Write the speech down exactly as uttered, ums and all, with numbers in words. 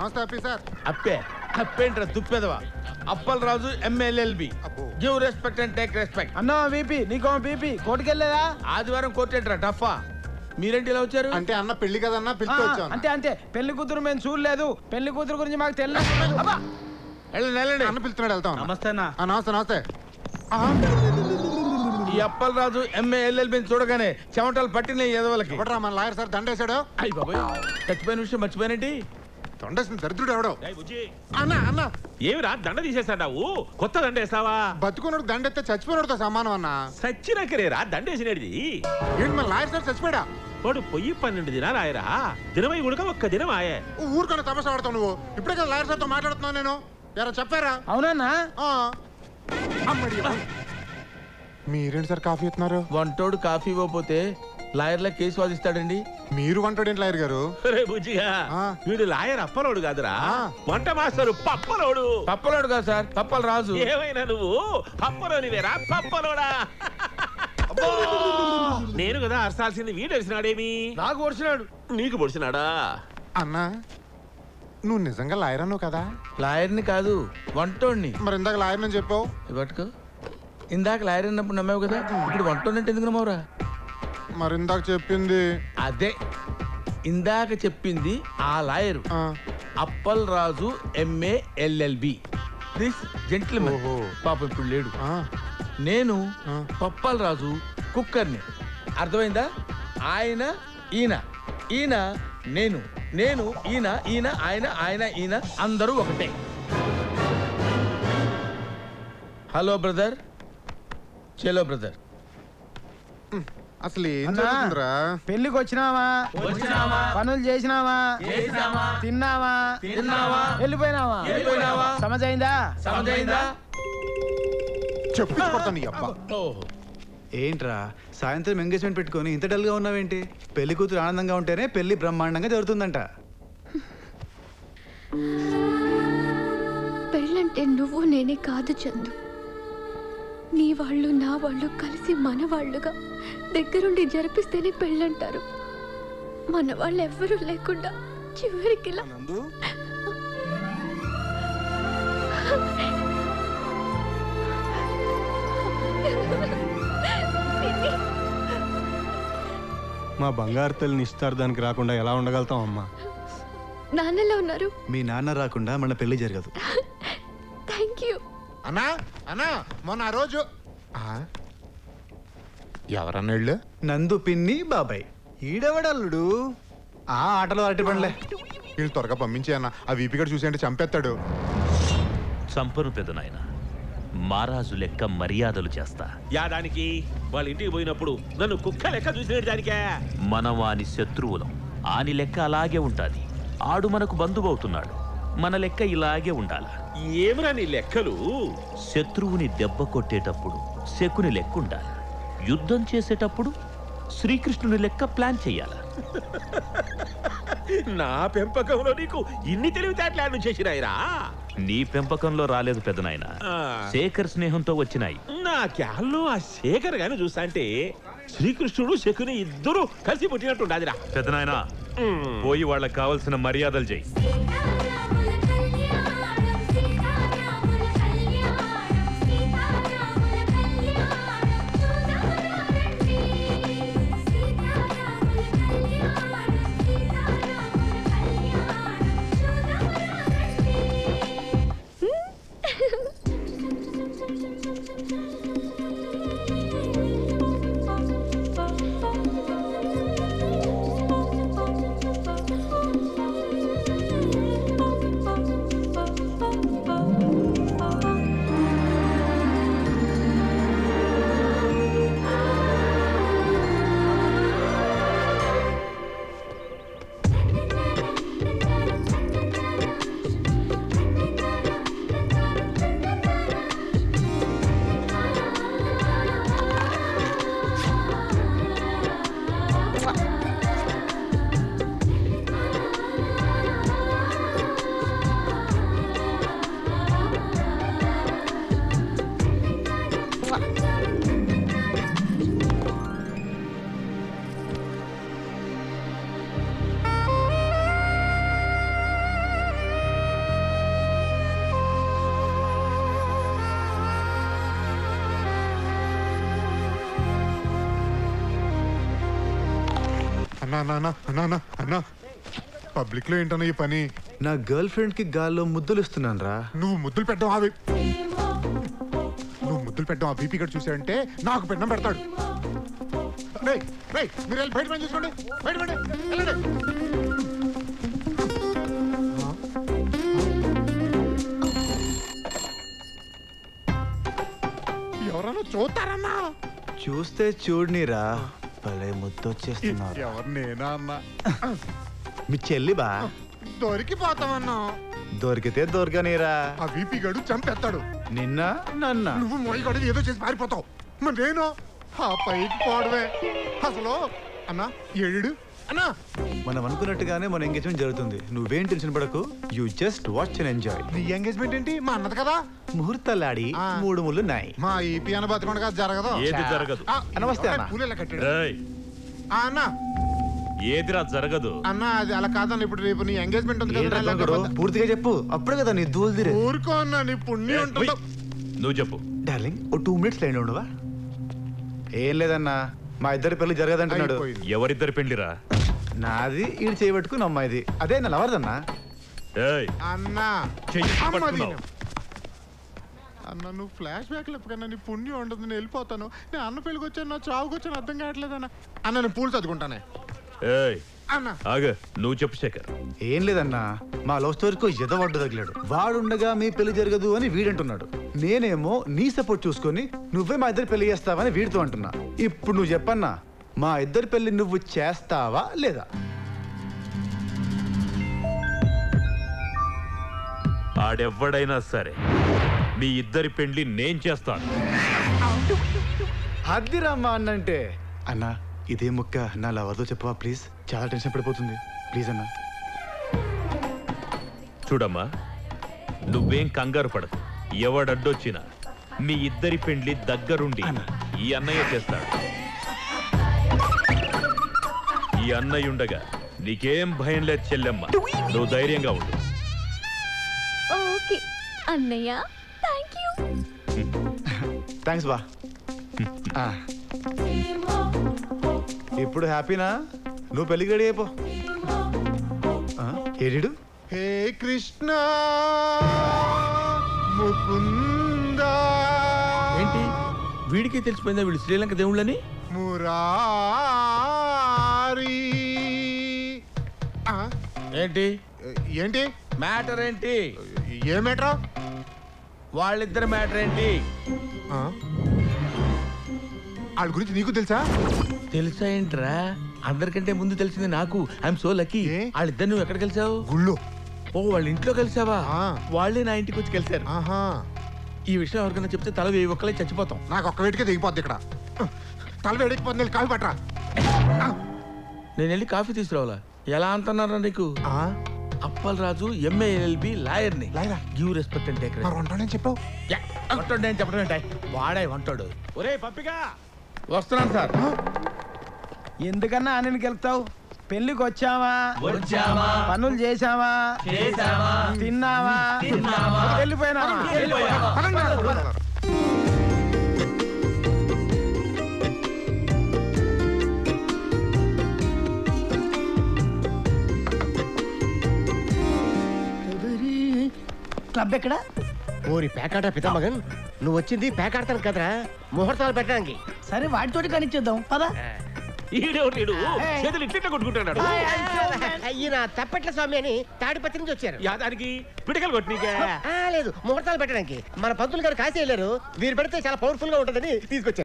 నమస్తే అప్పి సార్. అప్పే అప్పేంట్రా దుప్పేదవా? Appalaraju MLLB. Give respect and take respect. అన్నా బీపీ నీకో బీపీ కోర్టుకెళ్ళలేదా? ఆదివారం కోర్టేట్రా టఫా. మీరేంటి ఇలా వచ్చారు? అంటే అన్న పెళ్లి కదన్నా పిలిచి వచ్చాను. అంతే అంతే పెళ్లి కూతురు మేము చూడలేదు. పెళ్లి కూతురు గురించి మాకు తెలియదు. వెళ్ళండి. అన్న పిలుస్తున్నాడు, వెళ్తాం. నమస్తే అన్న. నమస్తే నమస్తే. ఈ అప్పలరాజు ఎంఏఎల్ఎల్బిని చూడగానే చెమటలు పట్టిన ఎదవలకి. ఎవడరా మన లాయర్ సార్ దండేశాడు? అయ్యి బాబాయ్, చచ్చిపోయిన విషయం మర్చిపోయినటి. దండేసిన దరిద్రుడు ఎవడో. అన్న అన్న ఏమిరా దండ తీసేస్తాడావు? కొత్త దండ వేస్తావా? బతుకున్నాడు దండెత్తే చచ్చిపోయినతో సమానం అన్న. సచ్చినాకరేరా దండేసినది. ఏంటి మన లాయర్ సార్ చచ్చిపోయాడా? వాడు పొయ్యి పన్నెండు దినాలు ఆయరా. దినమై ఉడక ఒక్క దినం ఆయే. ఊరుకొని తపస్సు ఆడతావు నువ్వు. ఇప్పుడే కదా లాయర్ సార్తో మాట్లాడుతున్నావు నేను. ఎవరో చెప్పారా? అవునన్నా. మీరేంటి సార్ కాఫీ ఇస్తున్నారు? వంటోడు కాఫీ ఇవ్వకపోతే లాయర్ల కేసు వాదిస్తాడండి. మీరు వంటోడేంటి లాయర్ గారు? బుజ్జిగా వీడు లాయర్ అప్పలోడు కాదురా, వంట మాస్టరు పప్పలోడు. పప్పలోడు కాదు సార్, పప్పల రాజు. ఏమైనా నువ్వు పప్పలోని వేరా పప్పలోడా? నేను కదా అరసాల్సింది వీడు అరిసినాడేమి? నాకు పొడిచినాడు. నీకు పొడిచినాడా? అన్నా నువ్వు నిజంగా లాయర్ అన్నావు కదా? లాయర్ని కాదు, వంటోడిని. మరి ఇందాక లాయర్ అని చెప్పావు. ఇవ్వట్టుకో. ఇందాక లాయర్ అన్నప్పుడు నమ్మావు కదా, ఇప్పుడు వంటోడినంటే ఎందుకు నమ్మవురా? మరి ఇందాక చెప్పింది అదే. ఇందాక చెప్పింది ఆ lawyer Appal Raju MA LLB. This gentlemen. పాపం ఇప్పుడు లేడు. నేను పప్పల్ రాజు కుక్కర్ని. అర్థమైందా? ఆయన ఈయన, ఈయన నేను, నేను ఈయన, ఈయన ఆయన, ఆయన ఈయన, అందరూ ఒకటే. హలో బ్రదర్, చలో బ్రదర్. అసలు ఏం జరుగుతుందిరా? పెళ్లికి వచ్చినావా? వచ్చినావా? పనులు చేసినావా? చేసినావా? తిన్నావా? తిన్నావా? వెళ్ళిపోయినావా? వెళ్ళిపోయినావా? సమజైందా? సమజైందా? చెప్పి కొడతాను నీ అబ్బా. ఏంట్రా సాయంత్రం ఎంగేజ్మెంట్ పెట్టుకొని ఇంత డల్ గా ఉన్నావేంటి? పెళ్లి కూతురు ఆనందంగా ఉంటేనే పెళ్లి బ్రహ్మాండంగా జరుగుతుందంట. పెళ్ళంటే నువ్వు నేనే కాదు చందు. నీ వాళ్ళు నా వాళ్ళు కలిసి మన వాళ్ళుగా దగ్గరుండి జరిపిస్తేనే పెళ్ళంటారు. మన వాళ్ళు ఎవ్వరూ లేకుండా చివరికి మా బంగారు తల్లి నిశ్చితార్థానికి రాకుండా ఎలా ఉండగలుగుతాం అమ్మా? నాన్నలా ఉన్నారు. మీ నాన్న రాకుండా మన పెళ్లి జరగదు. థ్యాంక్ యూ అన్నా. అన్నా మొన్న ఆ రోజు ఎవరన్నా ఇళ్ళు? నందు పిన్ని బాబాయ్. ఈడవడల్లుడు ఆ ఆటలో అరటి పండ్లే. వీళ్ళు త్వరగా పంపించే అన్న. ఆ వీపీగడ చూసేంటే చంపేస్తాడు. చంపను పెద్ద నాయన, మారాజు లెక్క మర్యాదలు చేస్తా. యాదానికి వాళ్ళ ఇంటికి పోయినప్పుడు నన్ను కుక్క లెక్క చూసినట్టు దానికే. మనం వాని శత్రువులం. ఆని లెక్క అలాగే ఉంటాది. ఆడు మనకు బంధువవుతున్నాడు. మన లెక్క ఇలాగే ఉండాల. ఏమిరా నీ లెక్కలు? శత్రువుని దెబ్బ కొట్టేటప్పుడు శకుని లెక్క ఉండాలి. యుద్ధం చేసేటప్పుడు శ్రీకృష్ణుని లెక్క ప్లాన్ చెయ్యాల. నా పెంపకంలో నీకు ఇన్ని తెలివితేటలు చేసినాయిరా? నీ పెంపకంలో రాలేదు పెద్దనాయన, శేఖర్ స్నేహంతో వచ్చినాయి. నా క్యాల్లో ఆ శేఖర్ గాని చూస్తా అంటే శ్రీకృష్ణుడు శకుని ఇద్దరు కలిసి పుట్టినట్టు ఉండాదిరా. పెద్దనాయన పోయి వాళ్ళకి కావాల్సిన మర్యాదలు చెయ్యి. అన్నా అన్నా అన్నా అన్నా పబ్లిక్ లో ఏంటన్నా ఈ పని? నా గర్ల్ ఫ్రెండ్ కి గాల్లో ముద్దులు ఇస్తున్నాను రా. నువ్వు ముద్దులు పెట్టడం అవి నువ్వు ముద్దులు పెట్టడం ఆ బీపీ గడు చూసాడంటే నాకు పెట్టడం పెడతాడు. రేయ్ రేయ్ మీరు వెళ్ళి బయట పని చూసుకోండి. బయట పడి వెళ్ళండి. ఎవరన్నా చూస్తారన్నా? చూస్తే చూడనిరా, భలే ముద్దు వచ్చేస్తున్నారు. ఎవరు? నేనా అన్నా? మీ చెల్లి బా. దొరికిపోతామన్నా. దొరికితే దొరకనీరా. ఆ వీపీ గడు చంపేస్తాడు. నిన్న నన్న నువ్వు మొయ్యగడు ఏదో చేసి పారిపోతావు. మరి నేను ఆ పైకి పోవడమే. అసలు అన్నా ఏడు అన్నా మనం అనుకున్నట్టుగానే మన ఎంగేజ్మెంట్ జరుగుతుంది. నువ్వేం టెన్షన్ పడకు. You just watch and enjoy. నీ ఎంగేజ్మెంట్ ఏంటి? మా అన్నది కదా. ముహూర్తాలాడి ఆ. మూడు ముళ్ళు నాయి. మా ఈపీ అన్న బతికొండగా జరగదు. ఏది జరగదు? ఆ, నమస్తే అన్న. పూలెలా కట్టాడు? ఏయ్, ఆ, అన్న ఏదిరా జరగదు? అన్న అది అలా కాదన్న. ఇప్పుడు రేపు నీ ఎంగేజ్మెంట్ ఉంది ఏంట్రా కదా. దొంగడు? పూర్తిగా చెప్పు, అప్పుడే కదా నీ దూల్దిరే. ఊరుకో అన్న, నీ పుణ్యం ఏయ్, ఉంటుందో. నువ్వు చెప్పు. డార్లింగ్ ఓ టూ మినిట్స్ లైన్ ఉండవా? ఏం లేదన్నా, మా ఇద్దరి పెళ్లి జరగదంటున్నాడు. అయిపోయింది. ఎవరిద్దరు పెళ్లిరా? నాది ఈడు చేయబట్టుకుని అమ్మాయిది. అదే నా లవర్దన్నా. ఏయ్, అన్న చెయ్యి అమ్మ పట్టుకున్నావు. దీని. అన్న నువ్వు ఫ్లాష్ బ్యాక్ లేపకన్నా నీ పుణ్యం ఉండదు. నేను వెళ్ళిపోతాను. నేను అన్న పెళ్ళికి వచ్చాను, నా చావుకి వచ్చాను, అర్థం కావట్లేదు అన్న. అన్న నేను పూలు చదువుకుంటానే. ఏయ్, అన్న ఆగ, నువ్వు చెప్పు శేఖర్. ఏం లేదన్నా, మా లవ్ స్టోరీకి ఎదవడ్డు తగిలాడు. వాడుండగా మీ పెళ్లి జరగదు అని వీడంటున్నాడు. నేనేమో నీ సపోర్ట్ చూసుకొని నువ్వే మా ఇద్దరు పెళ్లి చేస్తావని వీడితో అంటున్నా. ఇప్పుడు నువ్వు చెప్పన్నా, మా ఇద్దరి పెళ్లి నువ్వు చేస్తావా లేదా? ఆడెవ్వడైనా సరే మీ ఇద్దరి పెళ్లి నేను చేస్తాను. అద్దిరమ్మా అన్నంటే. అన్నా ఇదే ముక్క నా లవర్తో చెప్పవా ప్లీజ్? చాలా టెన్షన్ పడిపోతుంది ప్లీజ్ అన్నా. చూడమ్మా, నువ్వేం కంగారు పడకు. ఎవడడ్డొచ్చినా మీ ఇద్దరి పెళ్లి దగ్గరుండి ఈ అన్నయ్య చేస్తాడు. ఈ అన్నయ్య ఉండగా నీకేం భయం లేదు చెల్లెమ్మ. నువ్వు ధైర్యంగా ఉండు. ఓకే అన్నయ్య, థ్యాంక్ యూ. థ్యాంక్స్ బా. ఆ. ఇప్పుడు హ్యాపీనా? నువ్వు పెళ్లికి రెడీ అయిపో. ఏడు హే కృష్ణ ముకుంద. ఏంటి వీడికి తెలిసిపోయిందా వీళ్ళు శ్రీలంక దేవుళ్ళని? మురారి. ఆ, ఏంటి ఏంటి మ్యాటర్ ఏంటి? ఏ మ్యాటరా? వాళ్ళిద్దరు మ్యాటర్ ఏంటి? వాళ్ళ గురించి నీకు తెలుసా? తెలుసా ఏంట్రా? అందరికంటే ముందు తెలిసింది నాకు. I'm so lucky. ఏ? వాళ్ళిద్దరు నువ్వు ఎక్కడ కలిసావు? గుళ్ళు. ఓ వాళ్ళ ఇంట్లో కలిసావా? ఆ. వాళ్ళే నా ఇంటికి వచ్చి కలిసారు. ఆహా, ఈ విషయం ఎవరికైనా చెప్తే తల వేయి ఒక్కలే చచ్చిపోతాం. నాకు ఒక్క వేటికే దిగిపోద్ది ఇక్కడ. తల వేడికిపోతుంది. కాలు పట్టరా. నేను వెళ్ళి కాఫీ తీసుకురావాలా? ఎలా అంటున్నారా నీకు? ఆ, అప్పల్ రాజు ఎంఏఎల్బి లాయర్ని. లాయరా? గివ్ రెస్పెక్ట్ అండ్ టేక్ మరి వంటాడని చెప్పావు. వంటాడు నేను చెప్పడం ఏంటి? వాడే వంటాడు. ఒరే పప్పిగా, వస్తున్నాను సార్. ఎందుకన్నా ఆనని గెలుపుతావు? పెళ్లికి వచ్చావా వచ్చావా పనులు చేసావా చేసావా తిన్నావా తిన్నావా వెళ్ళిపోయినావా వెళ్ళిపోయావా? క్లబ్ ఎక్కడ? ఓరి పేకాట పితామగన్, నువ్వు వచ్చింది పేకాడతాను కదరా, ముహూర్తాలు పెట్టడానికి. సరే వాటితోటి కనిచ్చేద్దాం పదా. ఈడేవాడు చేతులు ఇట్లా కొట్టుకుంటున్నాడు. ఈయన తప్పట్ల స్వామి అని తాడిపత్రి నుంచి వచ్చారు. యాదానికి పిడకలు కొట్టినీకే? లేదు, ముహూర్తాలు పెట్టడానికి. మన పంతులు గారు కాశీ వెళ్ళారు, వీరు పెడితే చాలా పవర్ఫుల్ గా ఉంటుందని తీసుకొచ్చారు.